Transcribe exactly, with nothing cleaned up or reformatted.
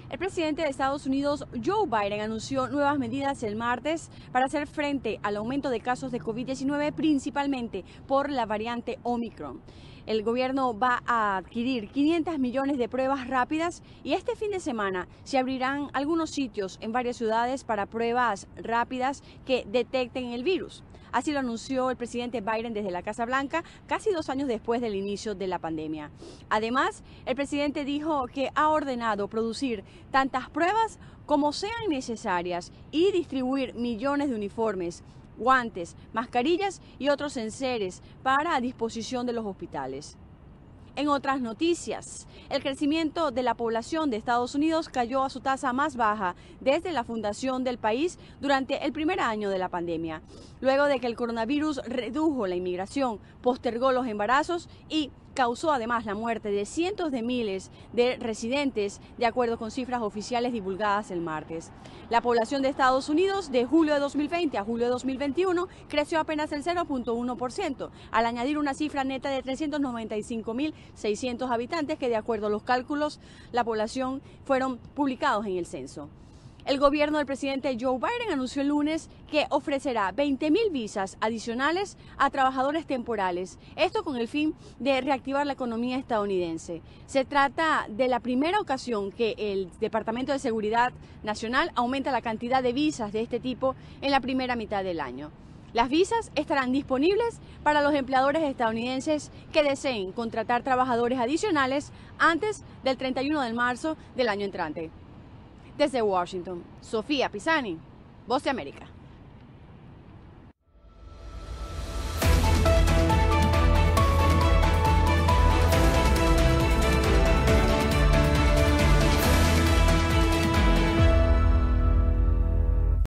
El presidente de Estados Unidos, Joe Biden, anunció nuevas medidas el martes para hacer frente al aumento de casos de COVID diecinueve, principalmente por la variante Omicron. El gobierno va a adquirir quinientos millones de pruebas rápidas y este fin de semana se abrirán algunos sitios en varias ciudades para pruebas rápidas que detecten el virus. Así lo anunció el presidente Biden desde la Casa Blanca, casi dos años después del inicio de la pandemia. Además, el presidente dijo que ha ordenado producir tantas pruebas como sean necesarias y distribuir millones de uniformes, guantes, mascarillas y otros enseres para a disposición de los hospitales. En otras noticias, el crecimiento de la población de Estados Unidos cayó a su tasa más baja desde la fundación del país durante el primer año de la pandemia, luego de que el coronavirus redujo la inmigración, postergó los embarazos y causó además la muerte de cientos de miles de residentes, de acuerdo con cifras oficiales divulgadas el martes. La población de Estados Unidos de julio de dos mil veinte a julio de dos mil veintiuno creció apenas el cero punto uno por ciento, al añadir una cifra neta de trescientos noventa y cinco mil seiscientos habitantes que, de acuerdo a los cálculos, la población fueron publicados en el censo. El gobierno del presidente Joe Biden anunció el lunes que ofrecerá veinte mil visas adicionales a trabajadores temporales, esto con el fin de reactivar la economía estadounidense. Se trata de la primera ocasión que el Departamento de Seguridad Nacional aumenta la cantidad de visas de este tipo en la primera mitad del año. Las visas estarán disponibles para los empleadores estadounidenses que deseen contratar trabajadores adicionales antes del treinta y uno de marzo del año entrante. Desde Washington, Sofía Pisani, Voz de América.